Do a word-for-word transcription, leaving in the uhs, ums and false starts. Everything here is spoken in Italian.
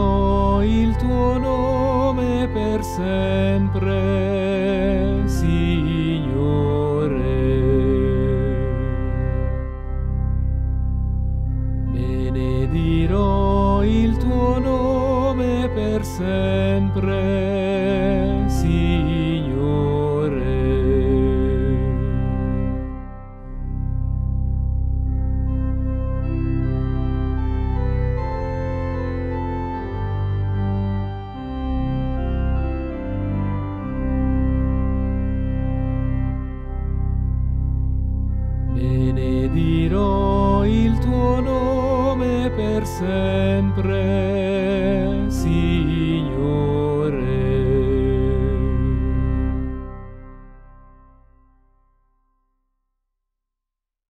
benedirò il tuo nome per sempre, Signore. Benedirò il tuo nome per sempre, Signore. Benedirò il tuo nome per sempre, Signore.